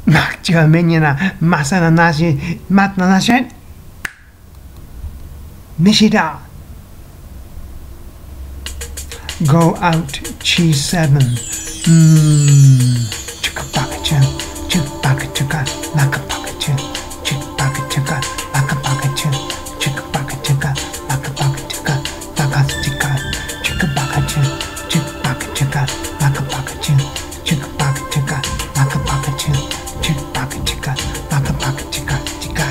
막지가 menina masana nasi matna nashen Mishida. Go out cheese 7. Chikapakacha, chikapakachaka, lakapakacha, chikapakachaka, lakapakacha, chikapakachaka, lakapakachaka, lakachika, chikapakacha, chikapakachaka, lakapakacha, chikapakachaka, lakapakacha, chikapakachaka, lakapakachaka, chika.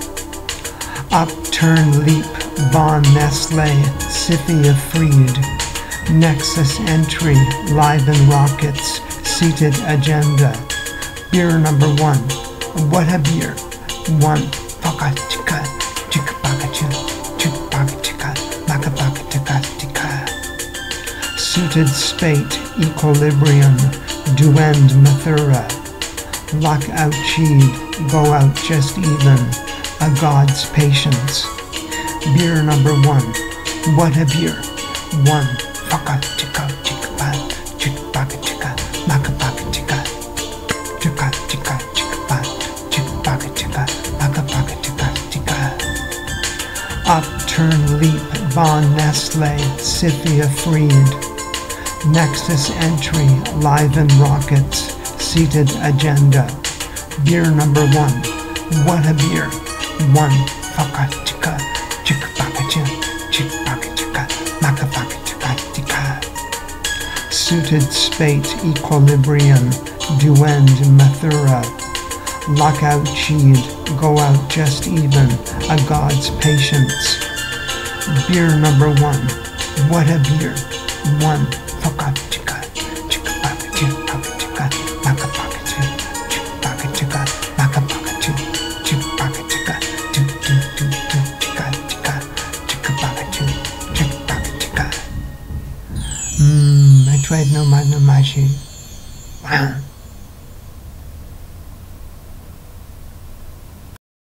Upturn leap, Von Nestle, Scythia freed. Nexus entry, Liven rockets, seated agenda. Beer number 1. What a beer. 1. Paka chika, chika paka chika, chika paka chika, laka paka chika chika. Suited spate, equilibrium, duend mathura. Lock out cheed, go out just even, a god's patience. Beer number 1. What a beer. 1. Paka chika chika pa, chika paka chika, laka paka chika, chika chika chika pa, chika paka chika, laka paka chika chika. Upturn leap, Von Nestle, Scythia freed. Nexus entry, Liven rockets, seated agenda. Beer number 1. What a beer. 1. Paka chika, chika paka chika, chika paka chika, laka paka chika chika. Suited spate, equilibrium, duend mathura. Lockout cheed, go out just even, a god's patience. Beer number 1. What a beer. 1. Paka chika, chika paka chika, paka chika, laka paka chika, chika paka chika, laka paka chika, chika paka chika, do do do do chika chika, chika paka chika, chika paka chika. I tried no mashi. Wow.